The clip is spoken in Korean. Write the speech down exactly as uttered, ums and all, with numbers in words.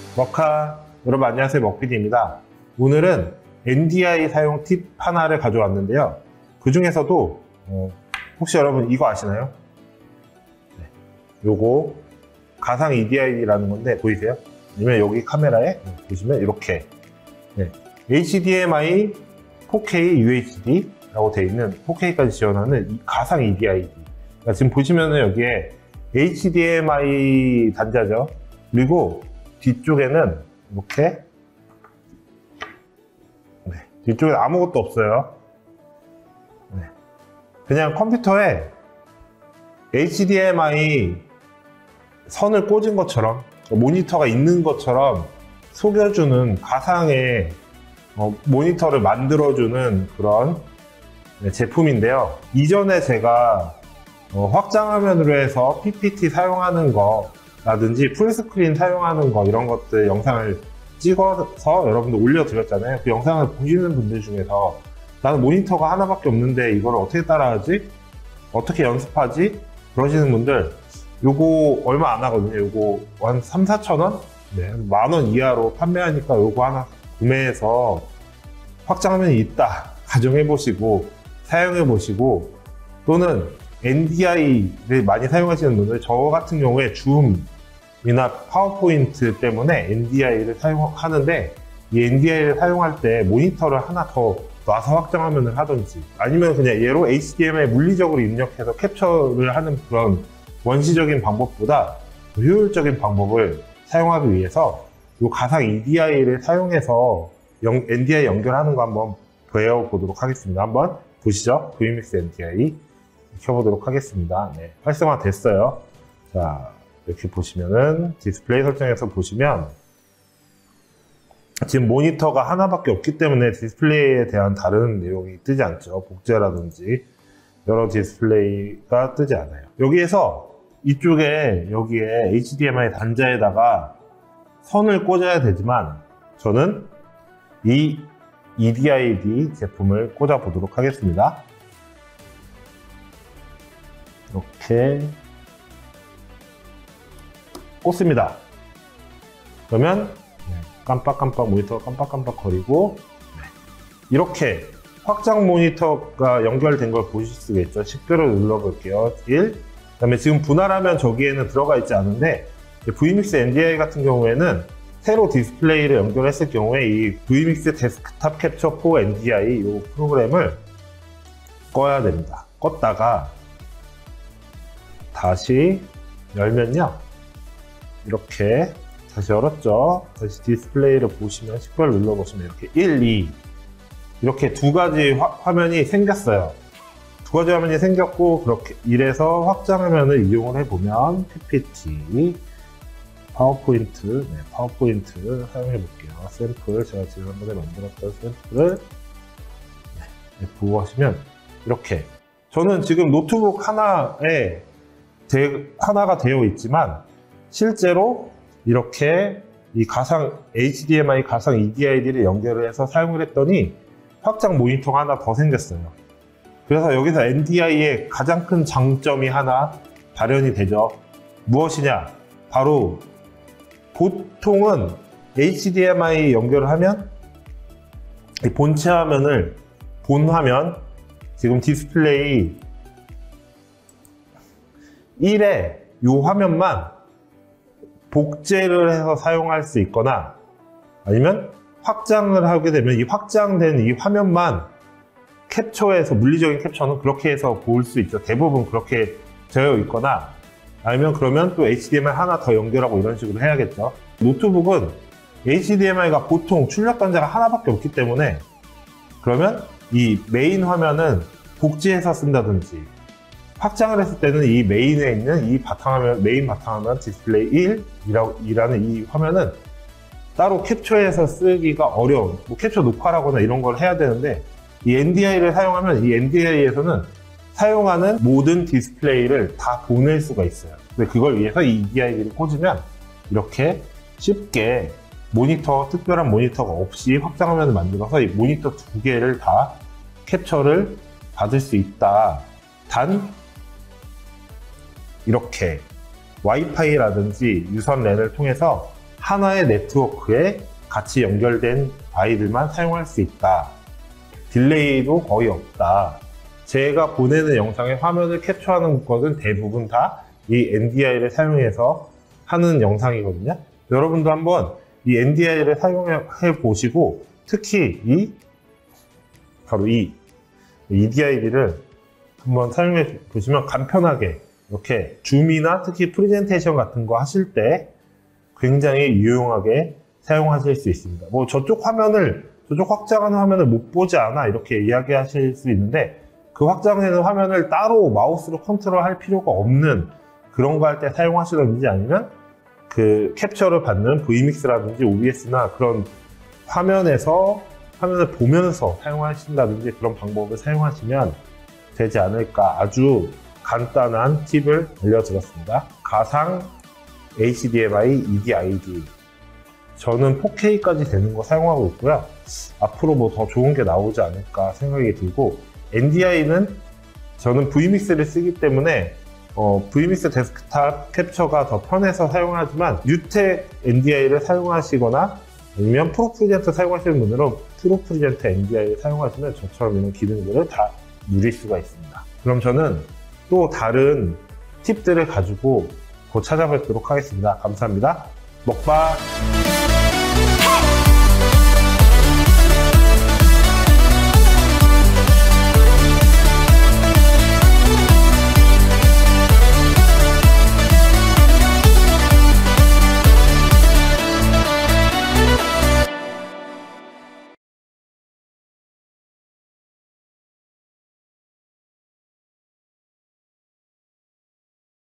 머카 여러분 안녕하세요, 먹피디입니다. 오늘은 엔디아이 사용 팁 하나를 가져왔는데요. 그 중에서도 어, 혹시 여러분 이거 아시나요? 네. 요거 가상 이디아이라는 건데 보이세요? 아니면 여기 카메라에 보시면 이렇게 네. 에이치디엠아이 포케이 유에이치디 라고 되어 있는 포케이까지 지원하는 이 가상 이디아이디. 그러니까 지금 보시면은 여기에 에이치디엠아이 단자죠. 그리고 뒤쪽에는 이렇게 네, 뒤쪽에 아무것도 없어요. 네. 그냥 컴퓨터에 에이치디엠아이 선을 꽂은 것처럼 모니터가 있는 것처럼 속여주는 가상의 어, 모니터를 만들어주는 그런 네, 제품인데요. 이전에 제가 어, 확장화면으로 해서 피피티 사용하는 거 라든지 풀스크린 사용하는 거 이런 것들 영상을 찍어서 여러분들 올려드렸잖아요. 그 영상을 보시는 분들 중에서 나는 모니터가 하나밖에 없는데 이걸 어떻게 따라하지? 어떻게 연습하지? 그러시는 분들 요거 얼마 안 하거든요. 요거 한 삼, 사천 원? 네, 만 원 이하로 판매하니까 요거 하나 구매해서 확장화면이 있다 가정해 보시고 사용해 보시고, 또는 엔디아이를 많이 사용하시는 분들, 저 같은 경우에 줌이나 파워포인트 때문에 엔디아이를 사용하는데, 이 엔디아이를 사용할 때 모니터를 하나 더 놔서 확장화면을 하든지, 아니면 그냥 얘로 에이치디엠아이 물리적으로 입력해서 캡처를 하는 그런 원시적인 방법보다 효율적인 방법을 사용하기 위해서 이 가상 이디아이를 사용해서 영, 엔디아이 연결하는 거 한번 배워보도록 하겠습니다. 한번 보시죠. 브이믹스 엔디아이 켜보도록 하겠습니다. 네, 활성화 됐어요. 자, 이렇게 보시면은 디스플레이 설정에서 보시면 지금 모니터가 하나밖에 없기 때문에 디스플레이에 대한 다른 내용이 뜨지 않죠. 복제라든지 여러 디스플레이가 뜨지 않아요. 여기에서 이쪽에 여기에 에이치디엠아이 단자에다가 선을 꽂아야 되지만 저는 이 이디아이디 제품을 꽂아 보도록 하겠습니다. 이렇게 꽂습니다. 그러면 깜빡깜빡 모니터가 깜빡깜빡 거리고 이렇게 확장 모니터가 연결된 걸 보실 수가 있죠. 식별을 눌러볼게요. 일. 그 다음에 지금 분할하면 저기에는 들어가 있지 않은데 브이믹스 엔디아이 같은 경우에는 새로 디스플레이를 연결했을 경우에 이 브이믹스 데스크탑 캡처 포 엔디아이 이 프로그램을 꺼야 됩니다. 껐다가 다시 열면요, 이렇게 다시 열었죠. 다시 디스플레이를 보시면 식별 눌러보시면 이렇게 일, 이 이렇게 두 가지 화, 화면이 생겼어요. 두 가지 화면이 생겼고, 그렇게 이래서 확장화면을 이용을 해보면 피피티, 파워포인트, 네, 파워포인트 사용해 볼게요. 샘플, 제가 지난번에 만들었던 샘플을 네, 보고 하시면 이렇게, 저는 지금 노트북 하나에 대, 하나가 되어 있지만 실제로 이렇게 이 가상 에이치디엠아이 가상 이디아이디를 연결을 해서 사용을 했더니 확장 모니터가 하나 더 생겼어요. 그래서 여기서 엔디아이의 가장 큰 장점이 하나 발현이 되죠. 무엇이냐? 바로 보통은 에이치디엠아이 연결을 하면 본체 화면을, 본 화면, 지금 디스플레이 일에 이 화면만 복제를 해서 사용할 수 있거나, 아니면 확장을 하게 되면 이 확장된 이 화면만 캡처해서, 물리적인 캡처는 그렇게 해서 볼 수 있죠. 대부분 그렇게 되어 있거나, 아니면 그러면 또 에이치디엠아이 하나 더 연결하고 이런 식으로 해야겠죠. 노트북은 에이치디엠아이가 보통 출력 단자가 하나밖에 없기 때문에, 그러면 이 메인 화면은 복제해서 쓴다든지, 확장을 했을 때는 이 메인에 있는 이 바탕화면, 메인 바탕화면 디스플레이 일이라는 이 화면은 따로 캡처해서 쓰기가 어려운, 뭐 캡처 녹화라거나 이런 걸 해야 되는데, 이 엔디아이를 사용하면 이 엔디아이에서는 사용하는 모든 디스플레이를 다 보낼 수가 있어요. 근데 그걸 위해서 이 이디아이디를 꽂으면 이렇게 쉽게 모니터, 특별한 모니터가 없이 확장화면을 만들어서 이 모니터 두 개를 다 캡처를 받을 수 있다. 단 이렇게 와이파이라든지 유선 랜을 통해서 하나의 네트워크에 같이 연결된 파일들만 사용할 수 있다. 딜레이도 거의 없다. 제가 보내는 영상의 화면을 캡처하는 것은 대부분 다 이 엔디아이를 사용해서 하는 영상이거든요. 여러분도 한번 이 엔디아이를 사용해 보시고 특히 이 바로 이 이디아이비를 한번 사용해 보시면 간편하게 이렇게 줌이나 특히 프레젠테이션 같은 거 하실 때 굉장히 유용하게 사용하실 수 있습니다. 뭐 저쪽 화면을 저쪽 확장하는 화면을 못 보지 않아 이렇게 이야기하실 수 있는데 그 확장되는 화면을 따로 마우스로 컨트롤할 필요가 없는 그런 거 할 때 사용하시든지 아니면 그 캡처를 받는 브이믹스라든지 오비에스나 그런 화면에서 화면을 보면서 사용하신다든지 그런 방법을 사용하시면 되지 않을까. 아주 간단한 팁을 알려드렸습니다. 가상 에이치디엠아이 이디아이디 저는 포케이까지 되는 거 사용하고 있고요. 앞으로 뭐 더 좋은 게 나오지 않을까 생각이 들고 엔디아이는 저는 브이믹스를 쓰기 때문에 어, 브이믹스 데스크탑 캡처가 더 편해서 사용하지만 뉴텍 엔디아이를 사용하시거나 아니면 프로프리젠트 사용하시는 분들은 프로프리젠트 엔디아이를 사용하시면 저처럼 이런 기능들을 다 누릴 수가 있습니다. 그럼 저는 또 다른 팁들을 가지고 곧 찾아뵙도록 하겠습니다. 감사합니다. 먹방!